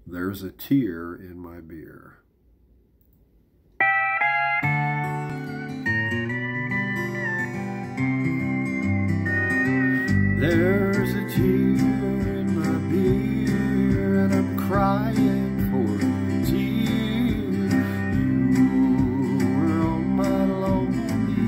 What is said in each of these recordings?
There's a tear in my beer. There's a tear in my beer, and I'm crying for you, dear. You were on my lonely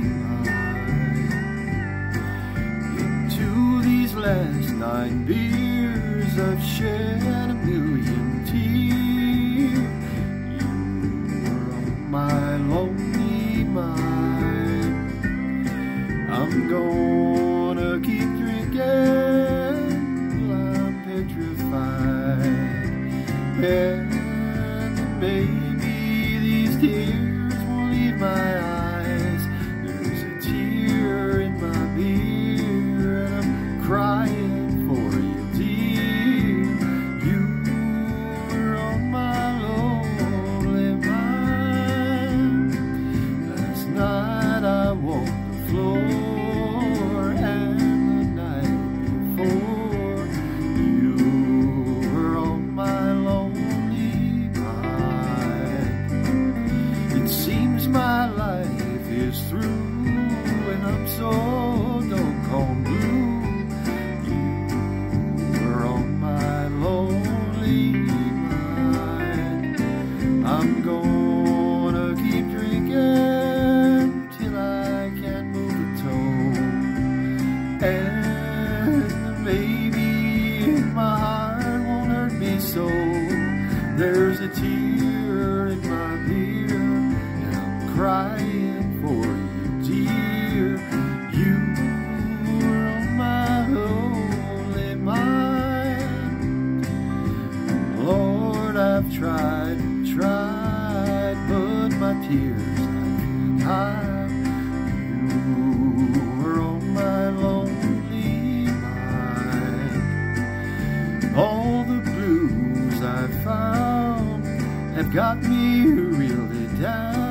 mind. Into these last 9 beers I've shed a million tears. You were on my lonely mind. I'm gonna keep drinking till I'm petrified, and maybe these tears won't leave my eyes. There's a tear in my beer, and I'm crying for you, dear. You were on my lonely mind. Last night I walked the floor, my life is through, and I'm so doggone blue. You were on my lonely mind. I'm gonna keep drinking till I can't move a toe, and maybe my heart won't hurt me so. There's a tear in my beer, crying for you, dear. You were on my lonely mind. Lord, I've tried and tried, but my tears I can't hide. You were on my lonely mind. All the blues I've found have got me really down.